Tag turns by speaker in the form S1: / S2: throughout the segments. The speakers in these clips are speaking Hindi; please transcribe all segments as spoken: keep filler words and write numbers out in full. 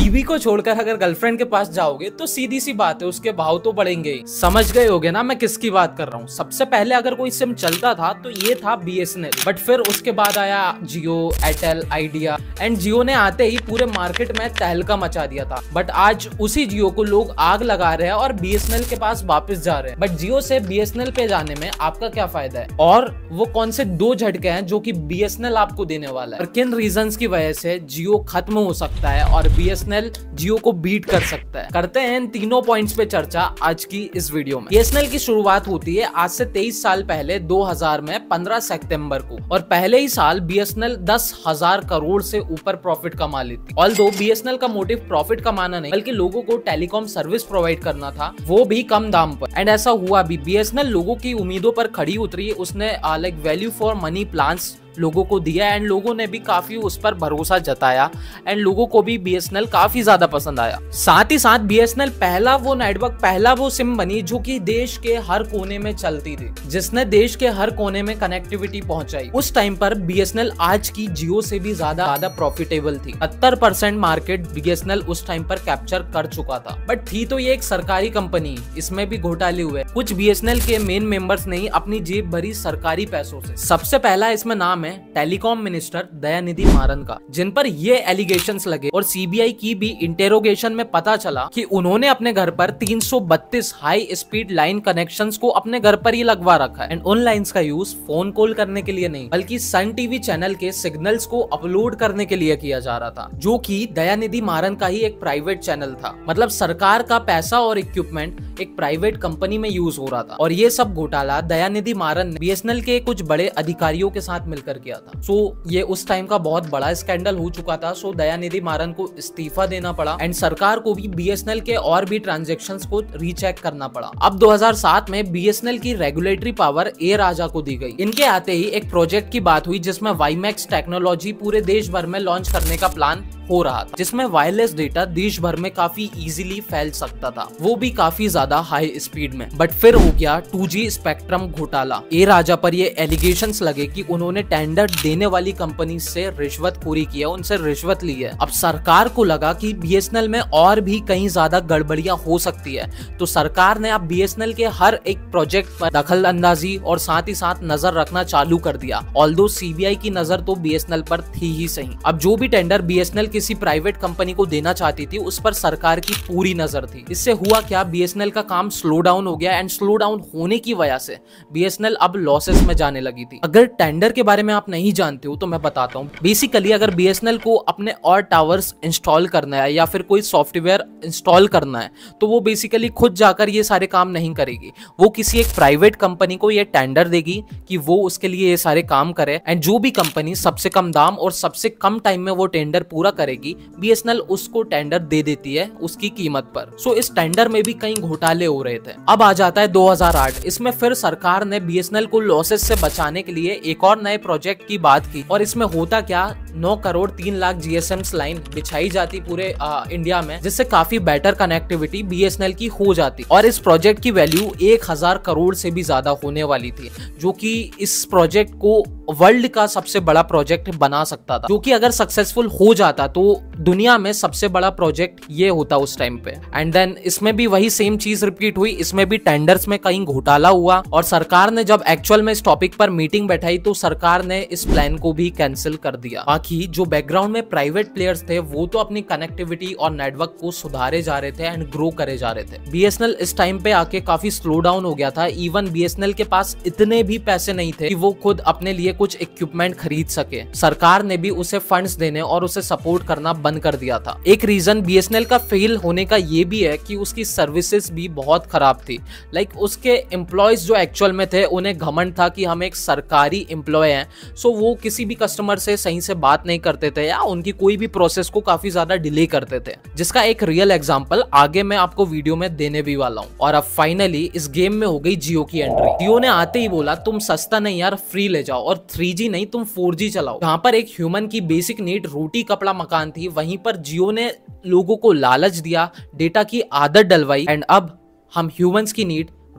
S1: बीवी को छोड़कर अगर गर्लफ्रेंड के पास जाओगे तो सीधी सी बात है उसके भाव तो बढ़ेंगे ही। समझ गए होगे ना मैं किसकी बात कर रहा हूँ। सबसे पहले अगर कोई सिम चलता था तो ये था B S N L, but फिर उसके बाद आया जियो, एयरटेल, आइडिया एंड जियो ने आते ही पूरे मार्केट में तहलका मचा दिया था। बट आज उसी जियो को लोग आग लगा रहे हैं और बी एस एन एल के पास वापस जा रहे हैं। बट जियो से बी एस एन एल पे जाने में आपका क्या फायदा है और वो कौन से दो झटके हैं जो कि बी एस एन एल आपको देने वाला है और किन रीजंस की वजह से जियो खत्म हो सकता है और B S N L Jio को बीट कर सकता है। करते हैं इन तीनों पॉइंट्स पे चर्चा आज की इस वीडियो में। बी एस एन एल की शुरुआत होती है आज से तेईस साल पहले दो हज़ार में पंद्रह सितंबर को और पहले ही साल बी एस एन एल दस हजार करोड़ से ऊपर प्रॉफिट कमा लेती। Although B S N L का मोटिव प्रॉफिट कमाना नहीं बल्कि लोगों को टेलीकॉम सर्विस प्रोवाइड करना था, वो भी कम दाम पर। एंड ऐसा हुआ भी। बी एस एन एल लोगों की उम्मीदों पर खड़ी उतरी। उसने like value for money plans लोगों को दिया एंड लोगों ने भी काफी उस पर भरोसा जताया एंड लोगों को भी बी एस एन एल काफी ज्यादा पसंद आया। साथ ही साथ बी एस एन एल पहला वो नेटवर्क, पहला वो सिम बनी जो कि देश के हर कोने में चलती थी, जिसने देश के हर कोने में कनेक्टिविटी पहुंचाई। उस टाइम पर बी एस एन एल आज की जियो से भी ज्यादा ज्यादा प्रॉफिटेबल थी। सत्तर percent market B S N L उस टाइम पर कैप्चर कर चुका था। बट थी तो ये एक सरकारी कंपनी, इसमें भी घोटाले हुए। कुछ बी एस एन एल के मेन मेंबर्स ने अपनी जेब भरी सरकारी पैसों से। सबसे पहला इसमें नाम है टेलीकॉम मिनिस्टर दयानिधि मारन का, जिन पर ये एलिगेशंस लगे और सी बी आई की भी इंटेरोगेशन में पता चला कि उन्होंने अपने घर पर तीन सौ बत्तीस हाई स्पीड लाइन कनेक्शंस को अपने घर पर ही लगवा रखा है एंड उन लाइंस का यूज फोन कॉल करने के लिए नहीं बल्कि सन टीवी चैनल के सिग्नल्स को अपलोड करने के लिए किया जा रहा था, जो कि दयानिधि मारन का ही एक प्राइवेट चैनल था। मतलब सरकार का पैसा और इक्विपमेंट एक प्राइवेट कंपनी में यूज हो रहा था और ये सब घोटाला दयानिधि मारन ने बी एस एन एल के कुछ बड़े अधिकारियों के साथ मिलकर किया था। सो so, ये उस टाइम का बहुत बड़ा स्कैंडल हो चुका था। सो so, दयानिधि मारन को इस्तीफा देना पड़ा एंड सरकार को भी बी एस एन एल के और भी ट्रांजैक्शंस को रीचेक करना पड़ा। अब दो हज़ार सात में बी एस एन एल की रेगुलेटरी पावर ए राजा को दी गई। इनके आते ही एक प्रोजेक्ट की बात हुई जिसमें वाईमैक्स टेक्नोलॉजी पूरे देश भर में लॉन्च करने का प्लान हो रहा था, जिसमें वायरलेस डेटा देश भर में काफी इजीली फैल सकता था, वो भी काफी ज्यादा हाई स्पीड में। बट फिर हो गया टू जी स्पेक्ट्रम घोटाला। ए राजा पर ये एलिगेशंस लगे कि उन्होंने टेंडर देने वाली कंपनी से रिश्वतखोरी की है, उनसे रिश्वत ली है। अब सरकार को लगा कि बी एस एन एल में और भी कहीं ज्यादा गड़बड़ियां हो सकती है, तो सरकार ने अब बी एस एन एल के हर एक प्रोजेक्ट पर दखल अंदाजी और साथ ही साथ नजर रखना चालू कर दिया। ऑल्दो सी बी आई की नजर तो बी एस एन एल पर थी ही सही। अब जो भी tender B S N L किसी प्राइवेट कंपनी को देना चाहती थी उस पर सरकार की पूरी नजर थी। इससे हुआ क्या, बी एस एन एल का काम स्लो डाउन हो गया एंड स्लो डाउन होने की वजह से बी एस एन एल अब लॉसेस में जाने लगी थी। अगर टेंडर के बारे में आप नहीं जानते हो तो मैं बताता हूँ। बेसिकली अगर बी एस एन एल को अपने और टावर्स इंस्टॉल करना है या फिर कोई सॉफ्टवेयर इंस्टॉल करना है तो वो बेसिकली खुद जाकर ये सारे काम नहीं करेगी। वो किसी एक प्राइवेट कंपनी को ये टेंडर देगी कि वो उसके लिए ये सारे काम करे एंड जो भी कंपनी सबसे कम दाम और सबसे कम टाइम में वो टेंडर पूरा करेगी बी एस एन एल उसको टेंडर दे देती है उसकी कीमत पर। सो इस टेंडर में भी कई घोटाले हो रहे थे। अब आ जाता है दो हज़ार आठ। इसमें फिर सरकार ने बी एस एन एल को लॉसेस से बचाने के लिए एक और नए प्रोजेक्ट की बात की और इसमें होता क्या, नौ करोड़ तीन lakh G S M line बिछाई जाती पूरे आ, इंडिया में, जिससे काफी better connectivity B S N L की हो जाती और इस प्रोजेक्ट की वैल्यू एक हजार करोड़ से भी ज्यादा होने वाली थी, जो कि इस प्रोजेक्ट को वर्ल्ड का सबसे बड़ा प्रोजेक्ट बना सकता था, जो कि अगर सक्सेसफुल हो जाता तो दुनिया में सबसे बड़ा प्रोजेक्ट ये होता उस टाइम पे। एंड देन इसमें भी वही सेम चीज रिपीट हुई। इसमें भी टेंडर्स में कहीं घोटाला हुआ और सरकार ने जब एक्चुअल में इस टॉपिक पर मीटिंग बैठाई तो सरकार ने इस प्लान को भी कैंसिल कर दिया। बाकी जो बैकग्राउंड में प्राइवेट प्लेयर्स थे वो तो अपनी कनेक्टिविटी और नेटवर्क को सुधारे जा रहे थे एंड ग्रो करे जा रहे थे। बी एस एन एल इस टाइम पे आके काफी स्लो डाउन हो गया था। Even B S N L के पास इतने भी पैसे नहीं थे कि वो खुद अपने लिए कुछ इक्विपमेंट खरीद सके। सरकार ने भी उसे फंड्स देने और उसे सपोर्ट करना बंद कर दिया था। एक reason B S N L का फेल होने का ये भी है कि उसकी सर्विसेज भी बहुत खराब थी। लाइक उसके एम्प्लॉयज जो एक्चुअल में थे उन्हें घमंड था कि हम एक सरकारी एम्प्लॉय हैं, सो वो किसी भी कस्टमर से सही से बात नहीं करते थे या उनकी कोई भी प्रोसेस को काफी ज्यादा डिले करते थे, जिसका एक रियल एग्जांपल आगे मैं आपको वीडियो में देने भी वाला हूँ। और अब फाइनली इस गेम में हो गई जियो की एंट्री। जियो ने आते ही बोला तुम सस्ता नहीं यार फ्री ले जाओ और थ्री जी नहीं तुम फोर जी चलाओ। जहाँ पर एक ह्यूमन की बेसिक नीड रोटी कपड़ा मकान थी, वहीं पर जियो ने लोगों को लालच दिया, डेटा की आदत डलवाई एंड अब हम ह्यूमंस की नीड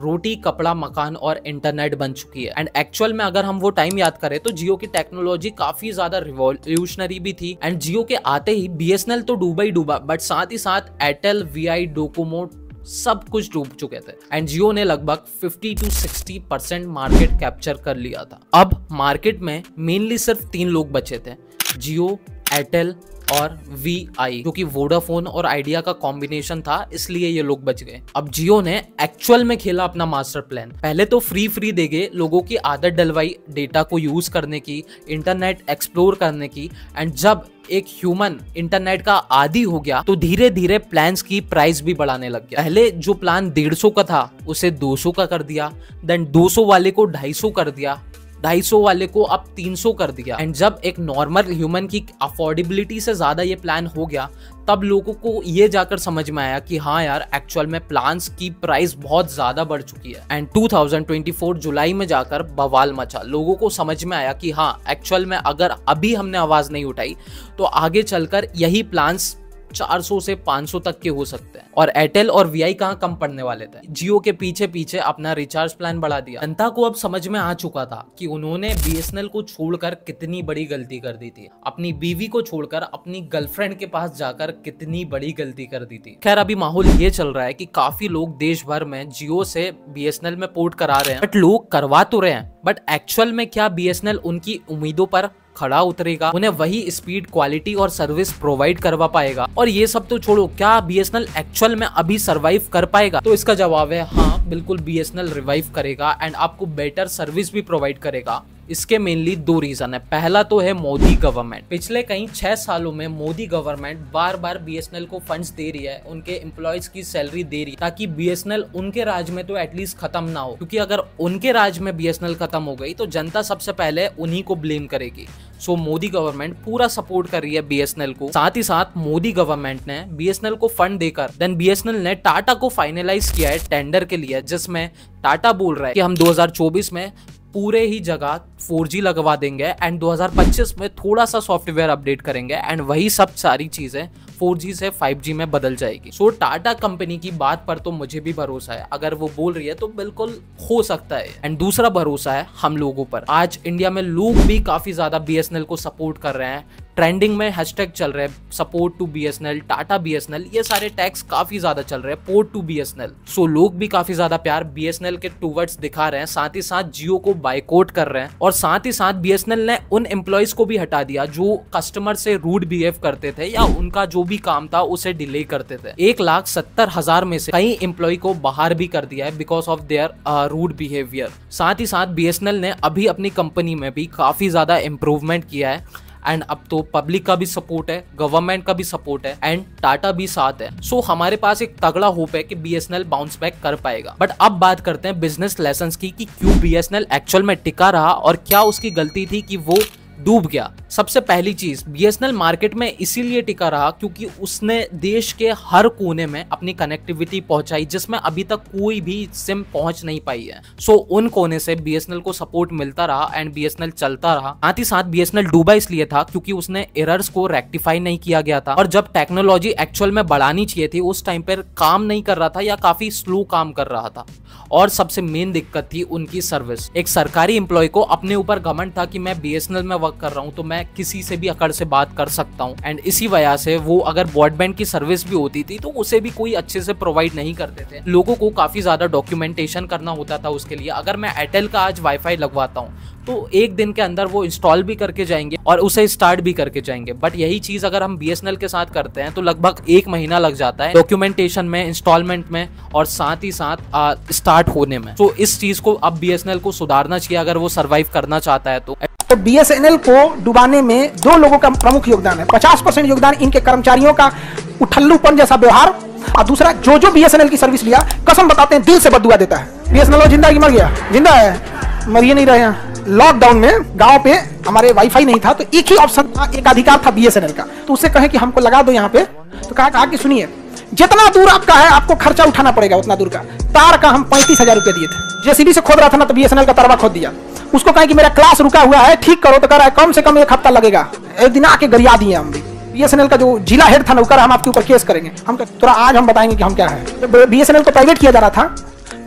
S1: रोटी कपड़ा मकान और इंटरनेट बन चुकी है। एंड एक्चुअल में अगर हम वो टाइम याद करें तो जियो की टेक्नोलॉजी काफी ज्यादा रिवॉल्यूशनरी भी थी। एंड जियो के आते ही बीएसएनएल तो डूबा ही डूबा, बट साथ ही साथ एयरटेल, वीआई, डोकोमो सब कुछ डूब चुके थे। एंड जियो ने लगभग पचास टू साठ परसेंट मार्केट कैप्चर कर लिया था। अब मार्केट में मेनली सिर्फ तीन लोग बचे थे, जियो, एयरटेल और वी आई, जो कि वोडाफोन और आइडिया का कॉम्बिनेशन था, इसलिए ये लोग बच गए। अब जियो ने एक्चुअल में खेला अपना मास्टर प्लान। पहले तो फ्री फ्री देके लोगों की आदत डलवाई डेटा को यूज करने की, इंटरनेट एक्सप्लोर करने की। एंड जब एक ह्यूमन इंटरनेट का आदी हो गया तो धीरे धीरे प्लान्स की प्राइस भी बढ़ाने लग गया। पहले जो प्लान डेढ़ सौ का था उसे दो सौ का कर दिया, देन दो सौ वाले को ढाई सौ कर दिया, ढाई सौ वाले को अब तीन सौ कर दिया। एंड जब एक नॉर्मल ह्यूमन की अफोर्डेबिलिटी से ज्यादा ये प्लान हो गया, तब लोगों को ये जाकर समझ में आया कि हाँ यार, एक्चुअल में प्लान्स की प्राइस बहुत ज्यादा बढ़ चुकी है। एंड दो हज़ार चौबीस जुलाई में जाकर बवाल मचा। लोगों को समझ में आया कि हाँ, एक्चुअल में अगर अभी हमने आवाज नहीं उठाई तो आगे चलकर यही प्लान्स चार सौ से पाँच सौ तक के हो सकते हैं। और एयरटेल और वीआई कहाँ कम पड़ने वाले थे, जियो के पीछे पीछे अपना रिचार्ज प्लान बढ़ा दिया। जनता को अब समझ में आ चुका था कि उन्होंने बीएसएनएल को छोड़कर कितनी बड़ी गलती कर दी थी, अपनी बीवी को छोड़कर अपनी गर्लफ्रेंड के पास जाकर कितनी बड़ी गलती कर दी थी। खैर, अभी माहौल ये चल रहा है कि काफी लोग देश भर में जियो से बीएसएनएल में पोर्ट करा रहे हैं, बट लोग करवा तो रहे हैं, बट एक्चुअल में क्या बीएसएनएल उनकी उम्मीदों पर खड़ा उतरेगा, उन्हें वही स्पीड, क्वालिटी और सर्विस प्रोवाइड करवा पाएगा? और ये सब तो छोड़ो, क्या बीएसएनएल एक्चुअल में अभी सरवाइव कर पाएगा? तो इसका जवाब है हाँ, बिल्कुल बीएसएनएल रिवाइव करेगा एंड आपको बेटर सर्विस भी प्रोवाइड करेगा। इसके मेनली दो रीजन है। पहला तो है मोदी गवर्नमेंट। पिछले कई छह सालों में मोदी गवर्नमेंट बार बार बीएसएनएल को फंड्स दे रही है, उनके एम्प्लॉयज की सैलरी दे रही है, ताकि बीएसएनएल उनके राज में तो एटलीस्ट खत्म ना हो। क्योंकि अगर उनके राज में बीएसएनएल खत्म हो गई तो जनता सबसे पहले उन्हीं को ब्लेम करेगी। सो मोदी गवर्नमेंट पूरा सपोर्ट कर रही है बीएसएनएल को। साथ ही साथ मोदी गवर्नमेंट ने बीएसएनएल को फंड देकर देन बीएसएनएल ने टाटा को फाइनलाइज किया है टेंडर के लिए, जिसमें टाटा बोल रहा है कि हम दो हज़ार चौबीस में पूरे ही जगह फोर जी लगवा देंगे एंड दो हज़ार पच्चीस में थोड़ा सा सॉफ्टवेयर अपडेट करेंगे एंड वही सब सारी चीजें फोर जी से फाइव जी में बदल जाएगी। सो टाटा कंपनी की बात पर तो मुझे भी भरोसा है, अगर वो बोल रही है तो बिल्कुल हो सकता है। एंड दूसरा भरोसा है हम लोगों पर। आज इंडिया में लोग भी काफी ज्यादा बीएसएनएल को सपोर्ट कर रहे हैं, ट्रेंडिंग में हैशटैग चल रहे हैं support to BSNL, Tata BSNL, ये सारे टैग्स काफी ज्यादा चल रहे हैं, पोर्ट टू बीएसएनएल। सो लोग भी काफी ज्यादा प्यार बीएसएनएल के टूवर्ड्स दिखा रहे हैं, साथ ही साथ जियो को बायकॉट कर रहे हैं और साथ ही साथ बीएसएनएल ने उन एम्प्लॉयज को भी हटा दिया जो कस्टमर से रूड बिहेव करते थे या उनका जो भी काम था उसे डिले करते थे। एक लाख सत्तर हजार में से कई एम्प्लॉय को बाहर भी कर दिया है because of their rude behaviour. साथ ही साथ बीएसएनएल ने अभी अपनी कंपनी में भी काफी ज्यादा इम्प्रूवमेंट किया है एंड अब तो पब्लिक का भी सपोर्ट है, गवर्नमेंट का भी सपोर्ट है एंड टाटा भी साथ है। सो so, हमारे पास एक तगड़ा होप है कि बीएसएनएल बाउंस बैक कर पाएगा। बट अब बात करते हैं बिजनेस लेसन्स की कि क्यों बीएसएनएल एक्चुअल में टिका रहा और क्या उसकी गलती थी कि वो डूब गया। सबसे पहली चीज, बीएसएनएल मार्केट में इसीलिए टिका रहा क्योंकि उसने देश के हर कोने में अपनी कनेक्टिविटी पहुंचाई जिसमें अभी तक कोई भी सिम पहुंच नहीं पाई है। सो उन कोने से बीएसएनएल को सपोर्ट मिलता रहा एंड बीएसएनएल चलता रहा। साथ ही साथ बीएसएनएल डूबा इसलिए था क्योंकि उसने एरर्स को रेक्टिफाई नहीं किया गया था और जब टेक्नोलॉजी एक्चुअल में बढ़ानी चाहिए थी उस टाइम पर काम नहीं कर रहा था या काफी स्लो काम कर रहा था। और सबसे मेन दिक्कत थी उनकी सर्विस। एक सरकारी एम्प्लॉय को अपने ऊपर घमंड था कि मैं बीएसएनएल में वर्क कर रहा हूं तो मैं किसी से भी अकड़ से बात कर सकता हूं एंड इसी वजह से वो अगर ब्रॉडबैंड की सर्विस भी होती थी तो उसे भी कोई अच्छे से प्रोवाइड नहीं करते थे। लोगों को काफी ज्यादा डॉक्यूमेंटेशन करना होता था उसके लिए। अगर मैं एयरटेल का आज वाईफाई लगवाता हूं तो एक दिन के अंदर वो इंस्टॉल भी करके जाएंगे और उसे स्टार्ट भी करके जाएंगे, बट यही चीज अगर हम बीएसएनएल के साथ करते हैं तो लगभग एक महीना लग जाता है डॉक्यूमेंटेशन में, इंस्टॉलमेंट में और साथ ही साथ स्टार्ट होने में। तो इस चीज को अब बीएसएनएल को सुधारना चाहिए अगर वो सर्वाइव करना चाहता है तो।
S2: तो बीएसएनएल को डुबाने में दो लोगों का प्रमुख योगदान है। पचास परसेंट योगदान इनके कर्मचारियों का उठल्लूपन जैसा व्यवहार और दूसरा जो जो बीएसएनएल की सर्विस लिया कसम बताते हैं दिल से बददुआ देता है। बीएसएनएल जिंदा की मर गया, जिंदा है, मरिए नहीं रहे हैं। लॉकडाउन में गांव पे हमारे वाईफाई नहीं था तो एक ही ऑप्शन था, एक अधिकार था बीएसएनएल का, तो उससे कहे कि हमको लगा दो यहाँ पे, तो कहा कहा कि सुनिए जितना दूर आपका है आपको खर्चा उठाना पड़ेगा उतना दूर का। तार का हम पैंतीस हजार रुपए दिए थे, जेसीबी से खोद रहा था ना तो बीएसएनएल का तरवा खोद दिया। उसको कहे कि मेरा क्लास रुका हुआ है ठीक करो, तो कह रहा है कम से कम एक हफ्ता लगेगा। एक दिन आके गरिया दिए हम भी। बीएसएनएल का जो जिला हेड था ना, हम आपके ऊपर केस करेंगे। हम थोड़ा आज हम बताएंगे कि हम क्या है। बीएसएनएल को प्राइवेट किया जा रहा था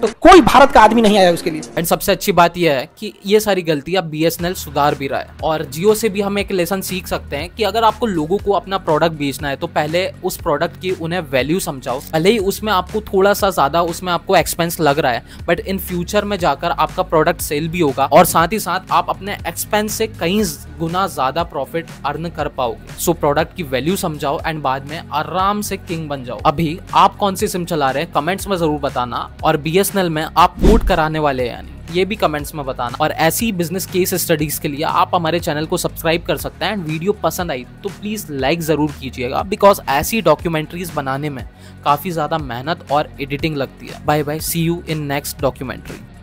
S2: तो कोई भारत का आदमी नहीं आया उसके लिए।
S1: एंड सबसे अच्छी बात यह है कि ये सारी गलतियां बीएसएनएल सुधार भी रहा है, और जियो से भी हम एक लेसन सीख सकते हैं कि अगर आपको लोगों को अपना प्रोडक्ट बेचना है तो पहले उस प्रोडक्ट की उन्हें वैल्यू समझाओ। भले ही उसमें आपको थोड़ा सा ज्यादा उसमें आपको एक्सपेंस लग रहा है, बट इन फ्यूचर में जाकर आपका प्रोडक्ट सेल भी होगा और साथ ही साथ आप अपने एक्सपेंस से कई गुना ज्यादा प्रॉफिट अर्न कर पाओगे। सो प्रोडक्ट की वैल्यू समझाओ एंड बाद में आराम से किंग बन जाओ। अभी आप कौन सी सिम चला रहे हैं कमेंट्स में जरूर बताना, और बीएसएनएल में आप पोर्ट कराने वाले हैं ये भी कमेंट्स में बताना। और ऐसी बिजनेस केस स्टडीज के लिए आप हमारे चैनल को सब्सक्राइब कर सकते हैं। एंड वीडियो पसंद आई तो प्लीज लाइक जरूर कीजिएगा, बिकॉज ऐसी डॉक्यूमेंट्रीज बनाने में काफी ज्यादा मेहनत और एडिटिंग लगती है। Bye bye, see you in next documentary.